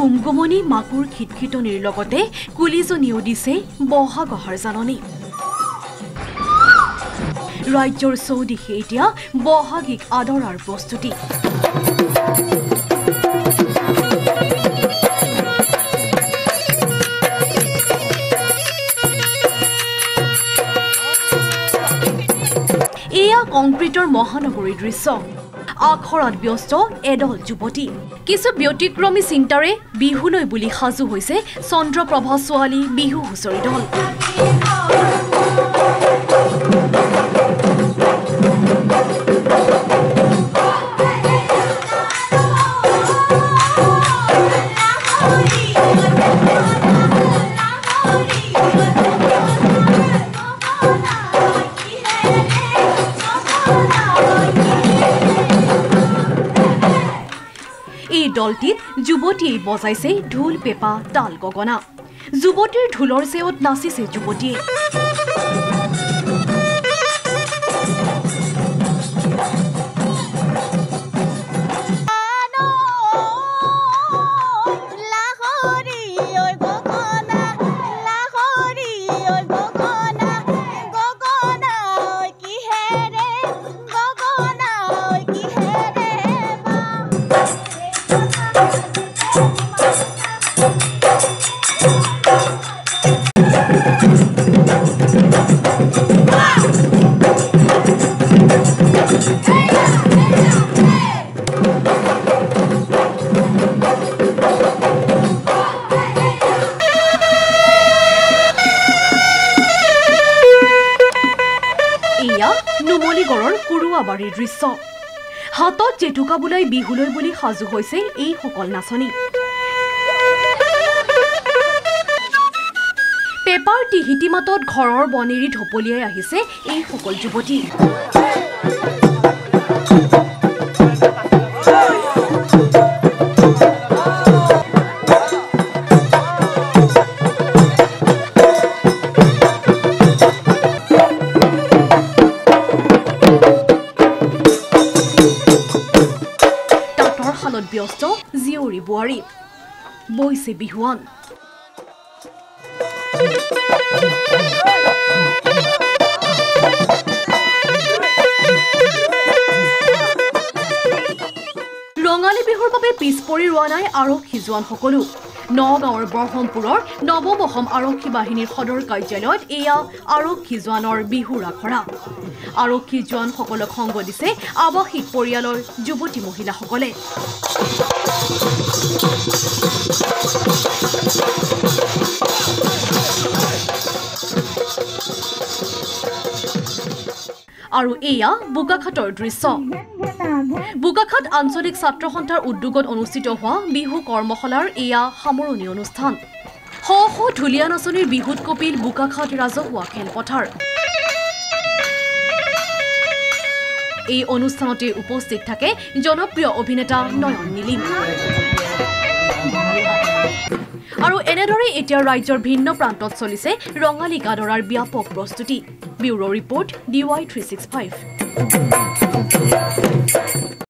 গুমগুমনি মাকুৰ খিটখিটনিৰ লগতে কুলিজনিও দিছে বহাগ অহাৰ জাননী ৰাজ্যৰ চৌদিশে এতিয়া বহাগিক আদৰাৰ প্ৰস্তুতি এয়া কংক্ৰিটৰ মহানগৰীৰ দৃশ্য আখৰাত ব্যস্ত এডল যুৱতী কিছু ব্যতিক্ৰমী চিন্তাৰে বিহুলৈ বুলি সাজু হৈছে চন্দ্ৰপ্ৰভা ছোৱালী বিহু হুঁচৰি দল দলটিত যুৱতীয়ে বজাইছে ঢোল পেপা তাল গগনা যুৱতীৰ ঢোলৰ চেৱত নাচিছে যুৱতীয়ে নুমলীগড়ৰ কুৰুৱাবাৰীৰ দৃশ্য হাতত জেতুকা বুলাই বিহুলৈ বুলি সাজু হৈছে এই সকল নাচনী পেপাৰ টিহিটি মাতত ঘৰৰ বনেৰি ঢপলিয়াই আহিছে এই সকল যুৱতী ব্যস্ত জিয়ৰী বোৱাৰী বৈছে বিহুৱান ৰঙালী বিহুৰ বাবে পিছ পৰি ৰোৱা নাই আৰক্ষী জোৱান সকলো নগাঁৱৰ ব্ৰহ্মপুৰৰ নৱম অসম আৰক্ষী বাহিনীৰ সদৰ কাৰ্যালয়ত এয়া আৰক্ষী জোৱানৰ বিহুৰ আখৰা আৰক্ষী জোৱানসকলক সংগ দিছে আৱাসিক পৰিয়ালৰ যুৱতী মহিলাসকলে আৰু এয়া বোকাখাটৰ দৃশ্য বোকাখাট আঞ্চলিক ছাত্ৰ সন্থাৰ উদ্যোগত অনুষ্ঠিত হোৱা বিহু কৰ্মশালাৰ এয়া সামৰণি অনুষ্ঠান শ শ ঢুলীয়া নাচনীৰ বিহুত কপিল বোকাখাট ৰাজহুৱা খেলপথাৰ এই অনুষ্ঠানতে উপস্থিত থাকে জনপ্ৰিয় অভিনেতা নয়ন নীলিম আৰু এনেদৰে এতিয়া ৰাজ্যৰ ভিন্ন প্ৰান্তত চলিছে ৰঙালী গাদৰাৰ ব্যাপক প্ৰস্তুতি ব্যুৰো ৰিপৰ্ট DY365